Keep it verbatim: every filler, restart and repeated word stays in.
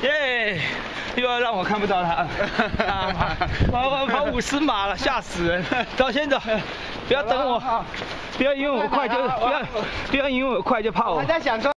耶！又要让我看不到他，跑跑跑五十码了，吓死人！走，先走，不要等我，不要因为我快就不要不要因为我快就怕我。 我在想说。